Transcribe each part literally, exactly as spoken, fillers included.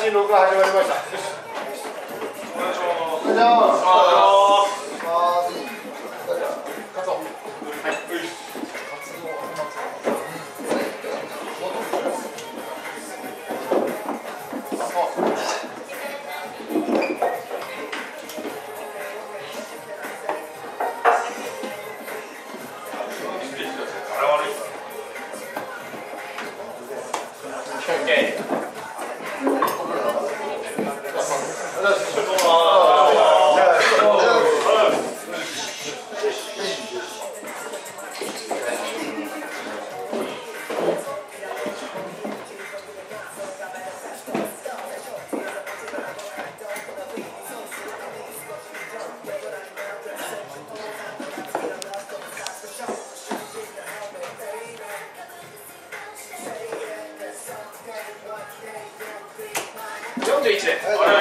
新しい録画始まりました。お願いします。お願いします。カツオ。はい。よんじゅういちで。はい。はい。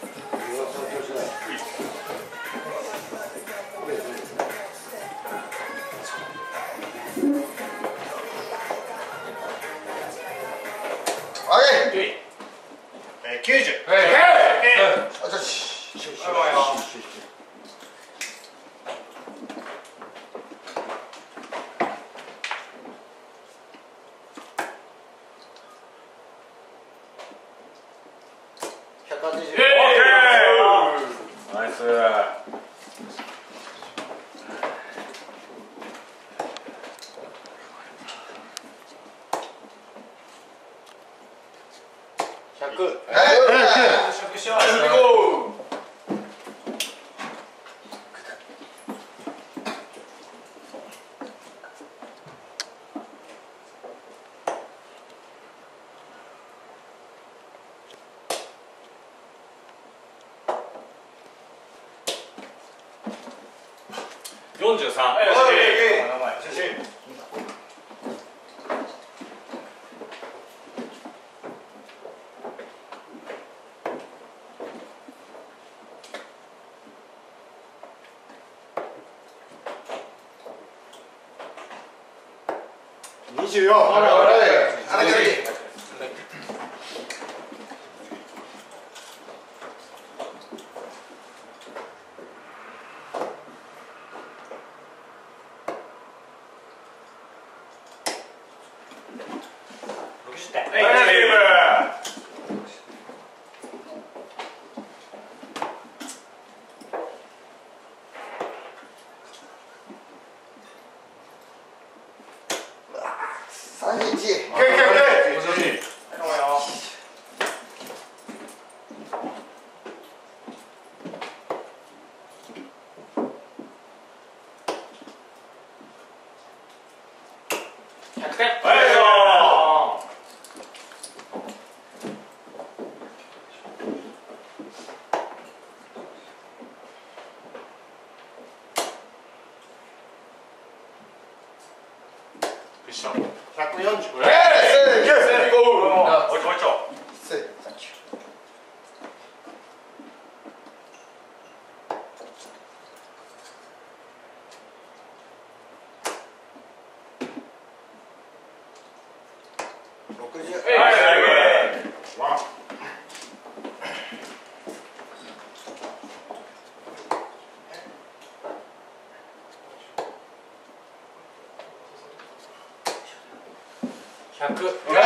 きゅうじゅう。はい。よし。ひゃくはちじゅう。ナイス。ひゃく。食しよう。よんじゅうさん。よし。にじゅうよん。ろくじゅってん。さんじゅういち。ひゃくてん。ひゃくよんじゅう。ろくじゅう。ひゃく。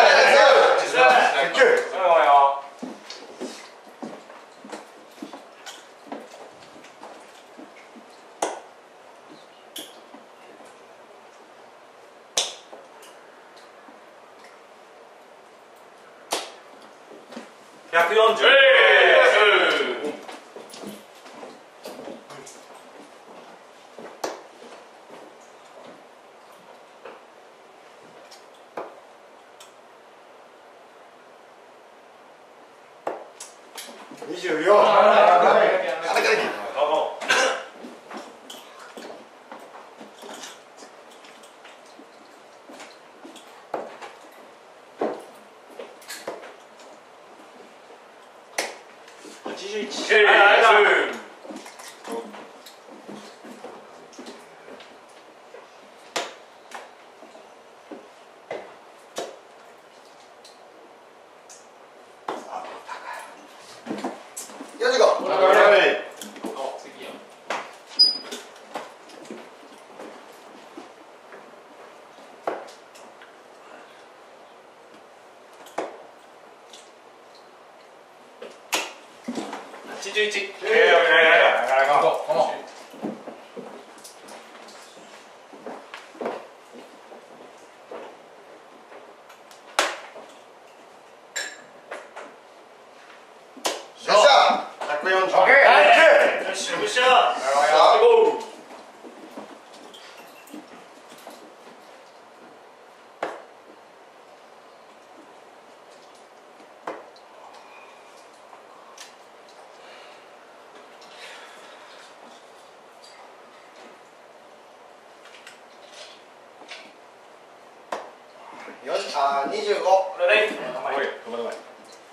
ひゃくよんじゅう。にじゅうよん。はちじゅういち。 ちじゅういち。 ええ、なかなか。よっしゃ。ひゃくよんじゅう。オッケー。よし、よっしゃ。よし、あ、にじゅうご。これで。はい。止まらない。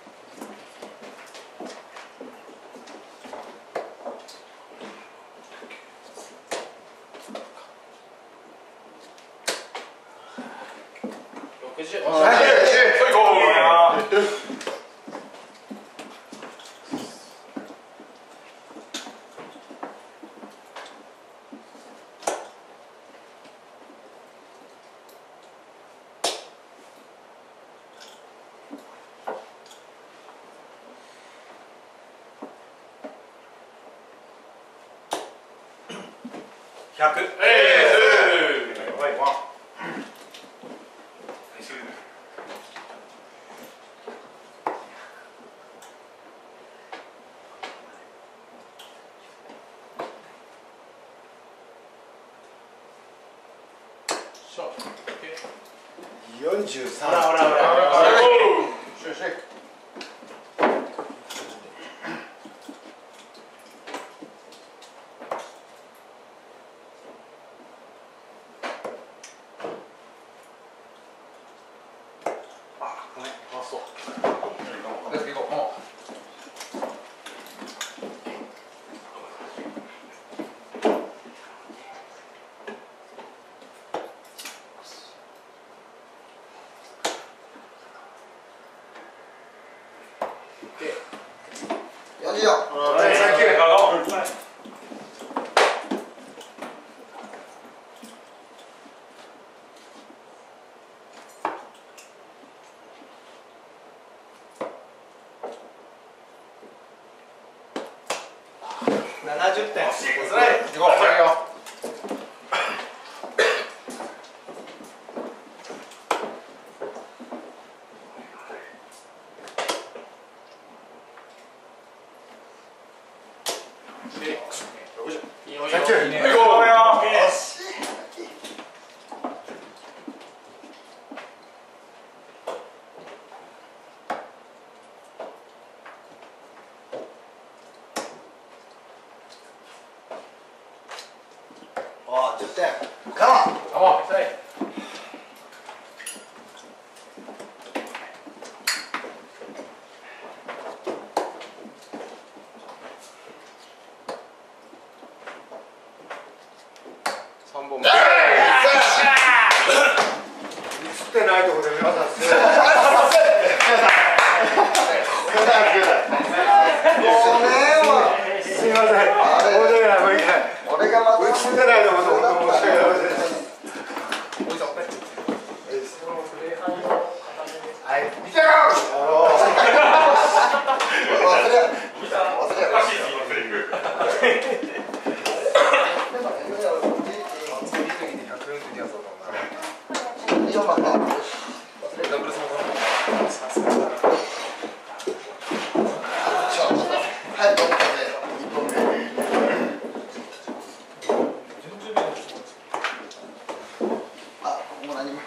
ろくじゅう。 はい。ひゃく。ええ。はい、ワン。よんじゅうさん。ほらほらほら。よんじゅうよん。ななじゅってん。スライド。行こう。ああ、じゅってん。カモン。カモン。 三本目。 映ってないところで皆さんすみません。すみません。俺がまた映ってないところで申し訳ありません。はい、見てよ。忘れ。忘れ。よんばんか。ダブルスもはい、どうもね。一本目。あ、もう何も。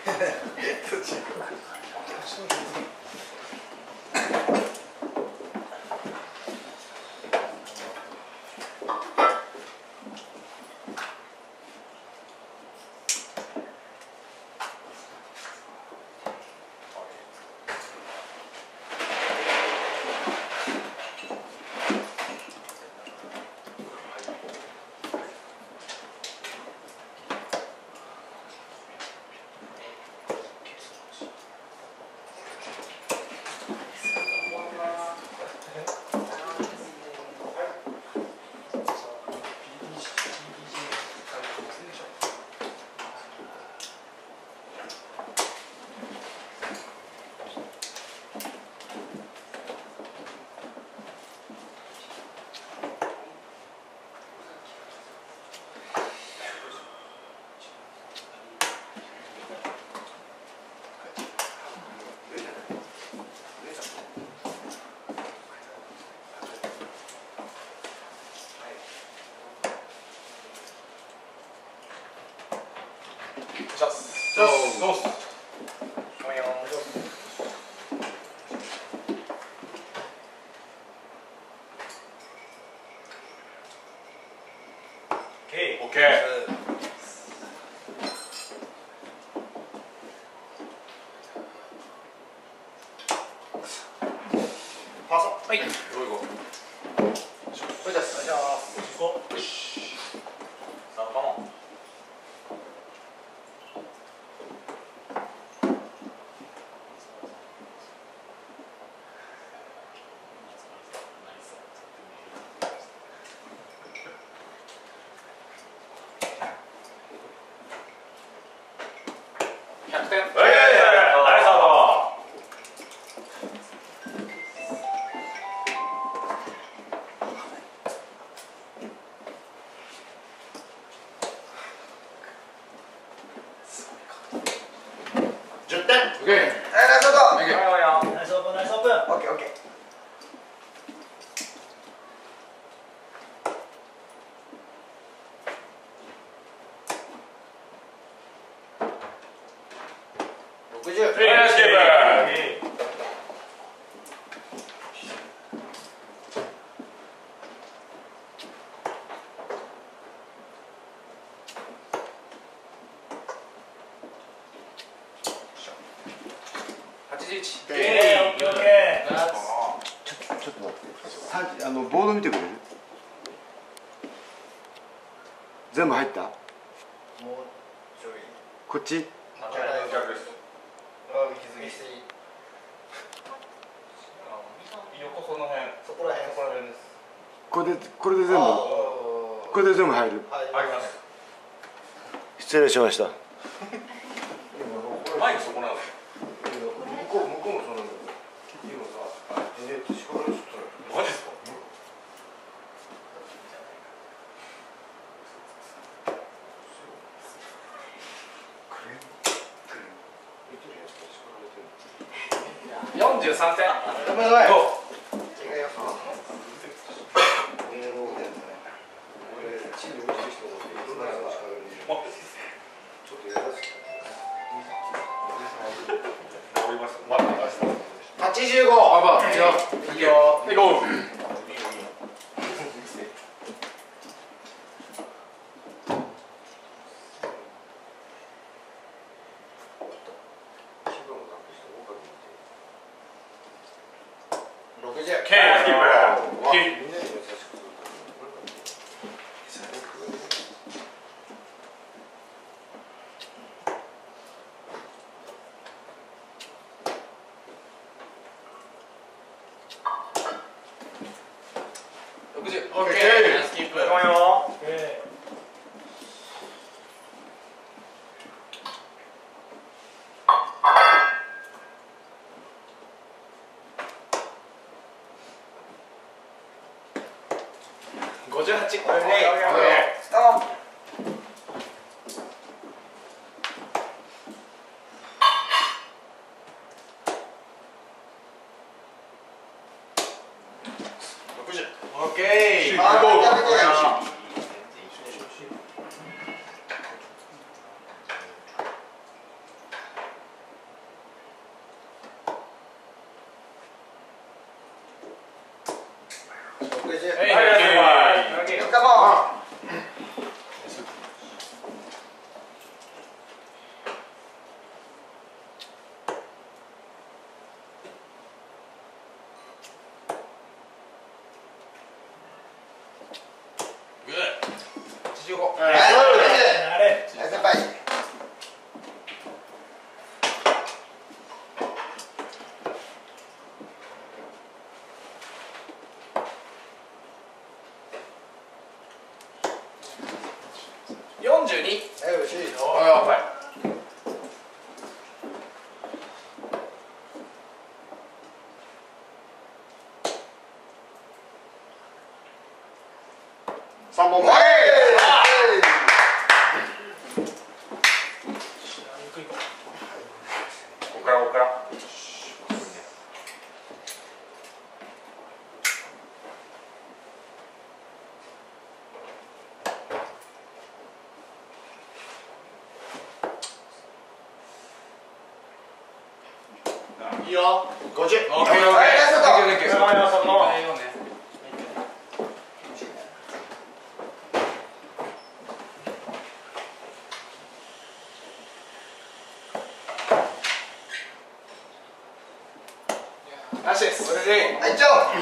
オッケー。パソ。はい。どういこう。これです。お願いします。行こう。よし。さあ、カモン。ひゃくてん。ええ、ナイスアウト。じゅってん。オッケー。ナイスアウト。ナイスオープン、ナイスオープン。オッケーオッケー。ろくじゅう。ナイスキープ。はちじゅういち。オッケーオッケー。 ちょっと待って。あのボード見てくれる？全部入った？ もうちょい。 こっち？ 逆です。横その辺。そこら辺。そこら辺です。 これでこれで全部これで全部入る。 入ります。 失礼しました。 マイクそこなんです。 向こう向こうもそうなんだけど。いいのさ。えっと力ちょっと。 マジですか？よんじゅうさんてん。 ごめんなさい。 はちじゅうご。あば。いいよ。いいよ。行こう。ろくじゅう。ケー。キープ。キープ。ろくじゅう。オッケー。ナイスキープ。ごめんよ。ごじゅうはち。オッケー。ストップ。ろくじゅう。オッケー。 あー、 はちじゅうご。よんじゅうに。 さんぼんめ。 ここからここから。 いいよ。五十。 オッケーオッケー。オッケーオッケー。 頑張ります。そのまま。 ナイスです。これで。 はい、行っちゃおう。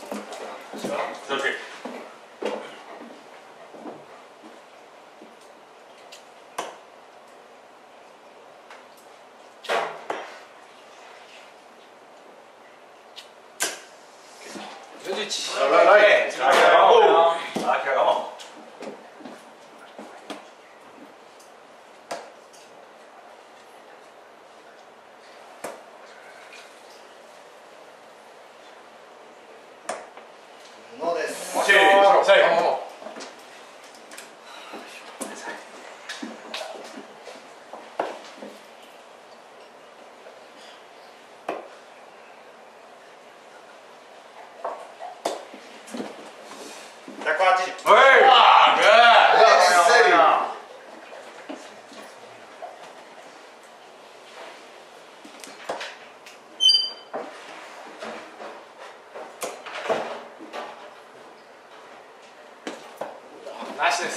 四十一。 来来来。ノーです。 最後。 百八十。 おい。ああ、ナイスです。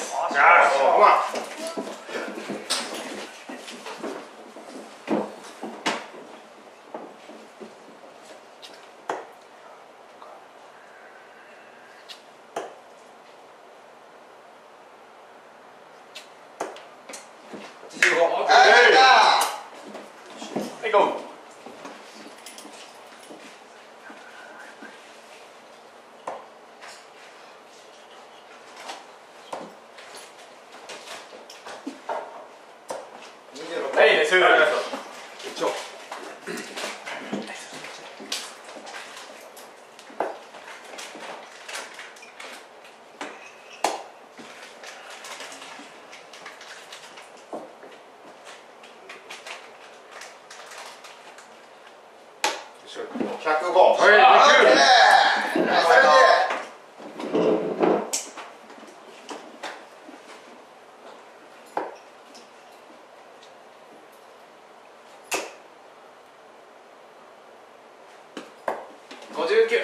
八十五。オッケー。はい、ゴー。はい、です。一応。 百五。 はい、 オッケー。ナイス。 五十九。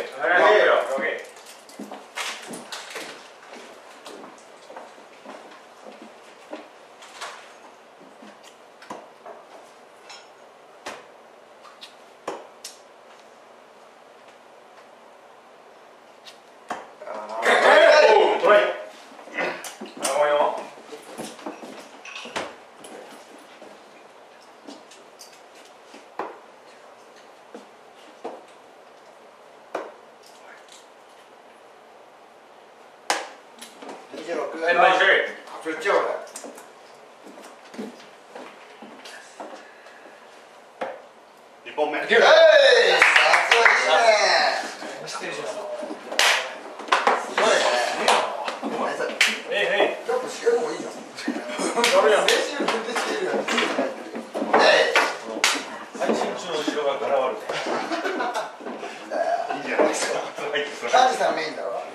二十六。 はい、ナイス。 そっち俺。一本目。はい。さすがですね。すごいね。 えいえい。 やっぱ試合の方がいいじゃん。ダメや。練習全然してるやん。 配信中の後ろが柄悪い。 いいじゃないですか。カジさんメインだろ。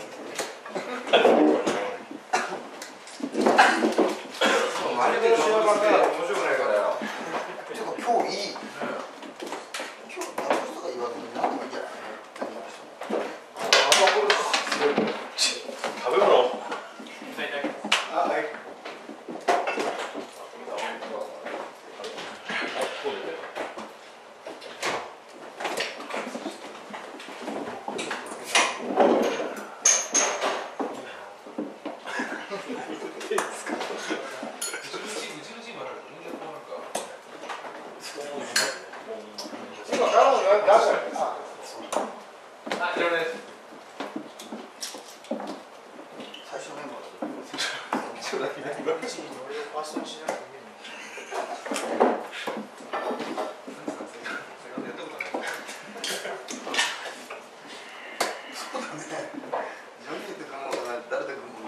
あれで後ろばっかり面白くないからよ。 ちょっと今日いい。今日ダブルとか言わずに何でもいいんじゃない。 食べ物。 あ、はい。今からの何出したの？ あ、これです。 最初メンバー。ちょっとだけね。俺をファーストにしなくていいの。そうだね。ジョニーってかも誰だかも。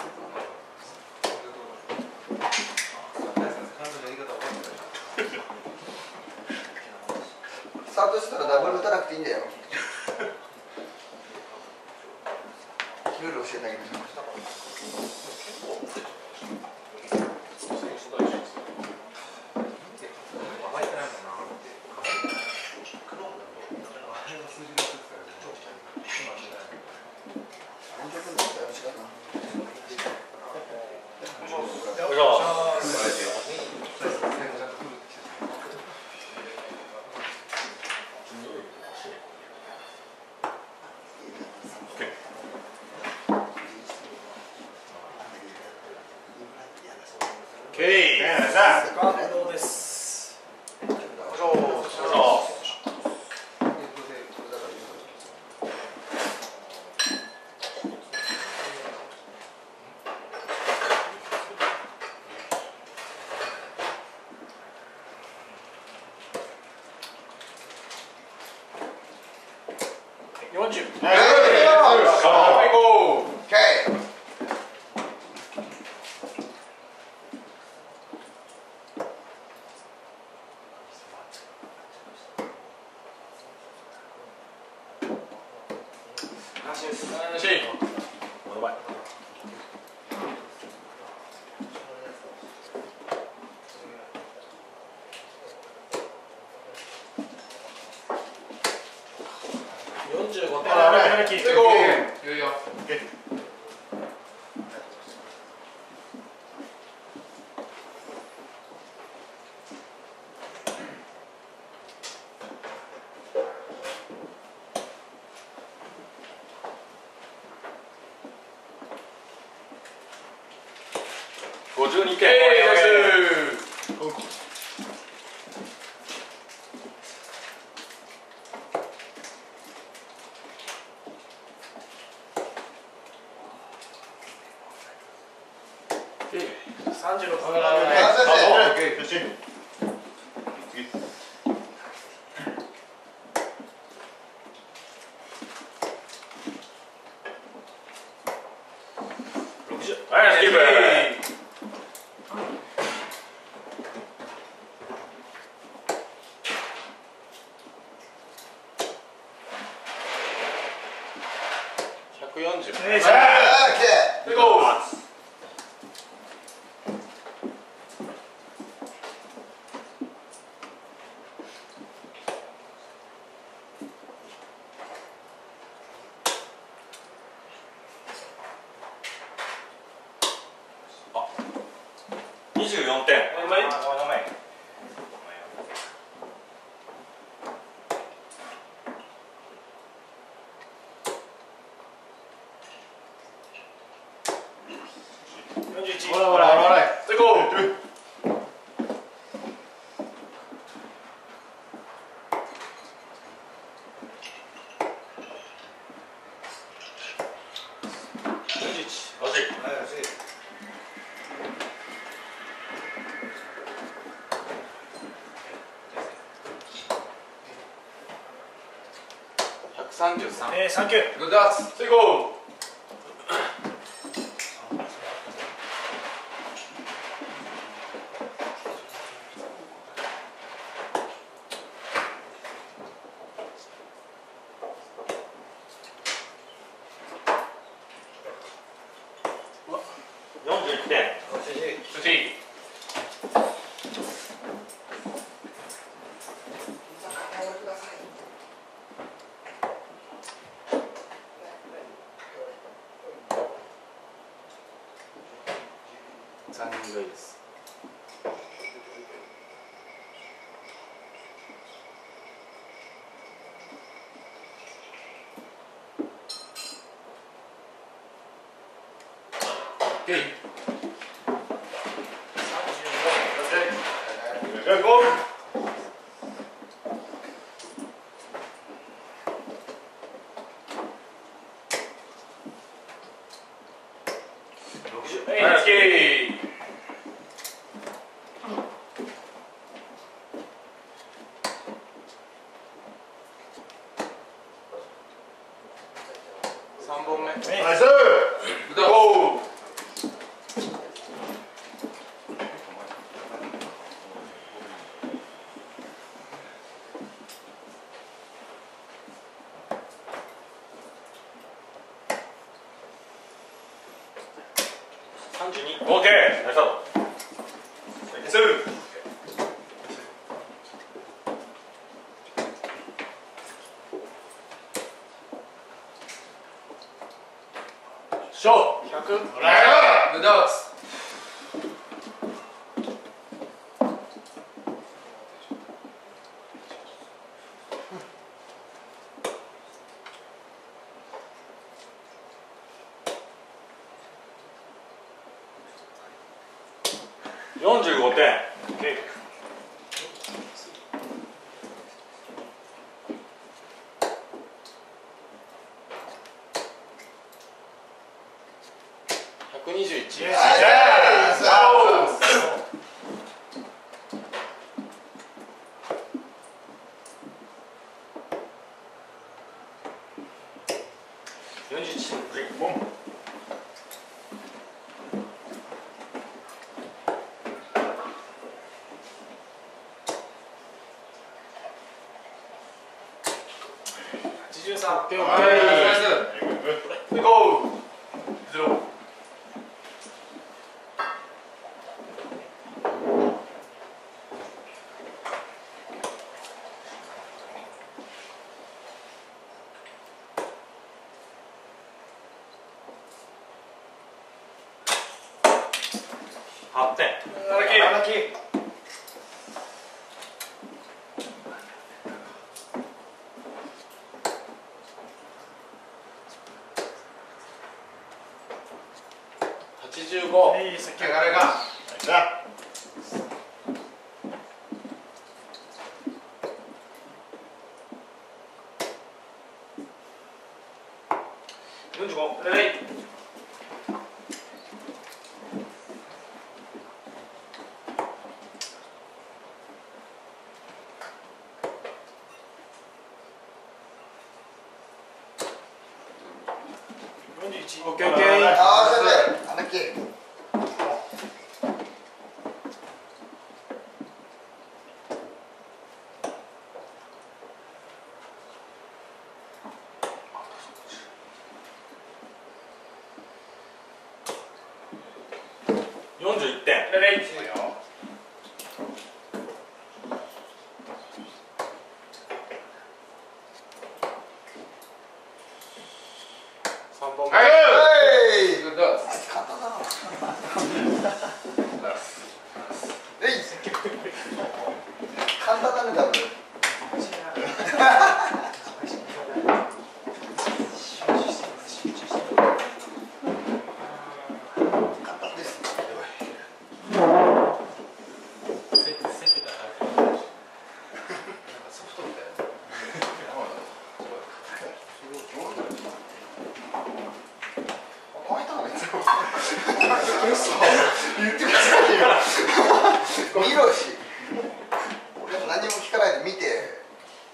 スタートしたらダブル打たなくていいんだよ。ルール教えてあげる。 へい。 ガードです。 よいしょ。よいしょ。よんじゅう。はい、ゴー。安心。お前。よんじゅうごてん。はい、ゴー。いいよ。ごじゅうにてん。 さんじゅうろく。 ろくじゅう。はい、スキープ。ひゃくよんじゅう。 えいしょ。 で、ゴー。 にじゅうよんてん。 よんじゅういち。 ほらほらほら。で、ゴー。ひゃくさんじゅうさん。 えー、サンキュー。 グッドアツ。で、ゴー。 よんじゅういちてん。 スチー。さんにんがいいです。へい。ろくじゅう。はい、オッケー。さんぼんめ。 ナイス。 ゴー。さんじゅうに。 オーケー。ナイスアウト。 ショー。ひゃく。グッドアツ。 よんじゅうごてん。 ひゃくにじゅういち。 よんじゅういち。 はちじゅうさん。 はい。 ゴー。ゼロ。 はってん。 荒木。はちじゅうご。 いい設計流れが。 よんじゅうご。レレイ。 よんじゅういち。 オッケーオッケー。 ああ、それで、穴木。 よんじゅういってん。 レレイ。さんぼんめ。 はい。 グッド。 簡単だな。えい。簡単だね、多分。簡単です。 ソフトみたいな。 乾いたのいつも。嘘。言ってくださいよ。見ろし。俺も何も聞かないで見て。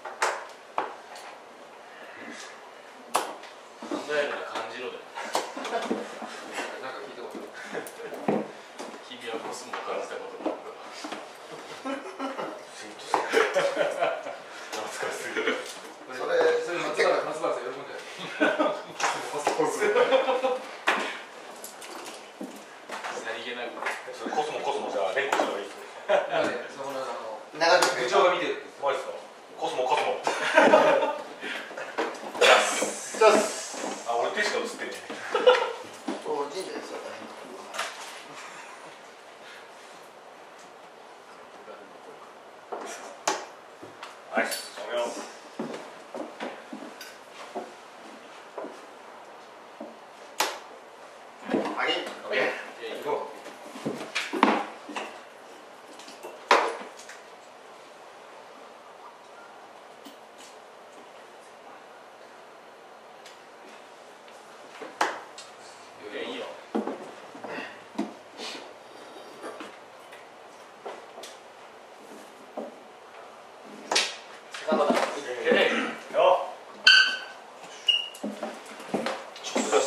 考えるな感じろで。なんか聞いたことある。君はコスモを感じたことがある。懐かしすぎる。 それ、 それ松原松原さん喜んでる。コスモコスモ。さりげなく。 コスモコスモじゃあ連呼した方がいいですね。 そこのあの長く部長が見てる。 マジですか。コスモコスモ。あ、俺手しか映ってねえ。 こう神社ですよ。 ナイス。おめでとう。 はい。 オッケー。行こう。いいよ。セカンドだ。 よ。ちょっとです。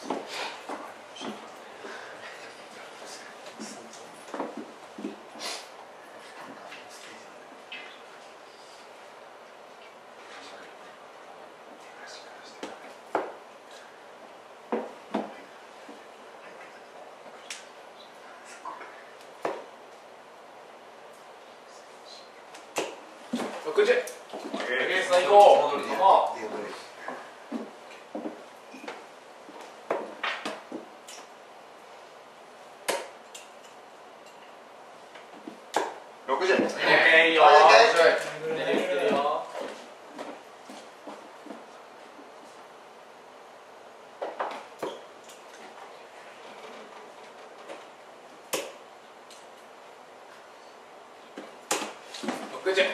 ろくじゅう。レース最高。戻りで。 六十。オッケーいいよ。 はい、 レレイしてるよ。 九十。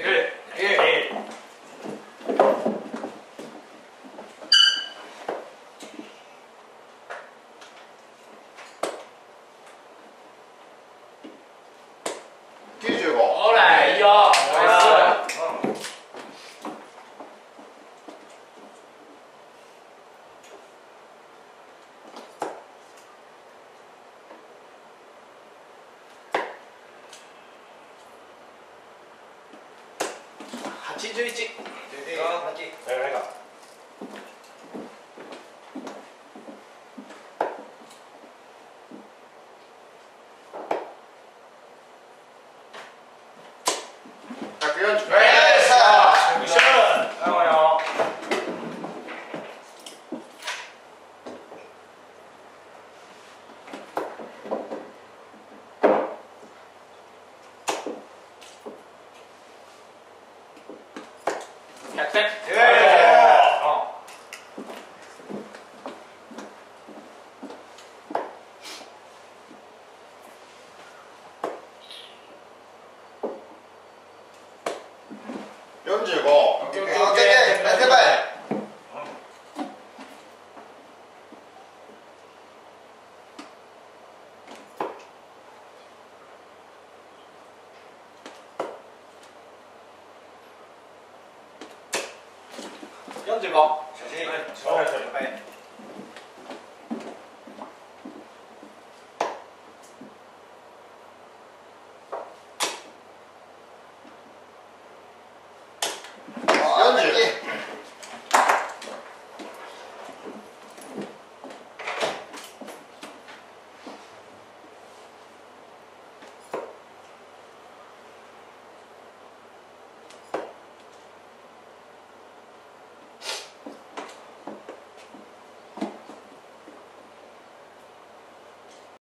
九十五。 ほらいいよ。八十一。 百四十。 百点。 四十五。オッケーオッケー。ナイスバイ。 四十五。 四十。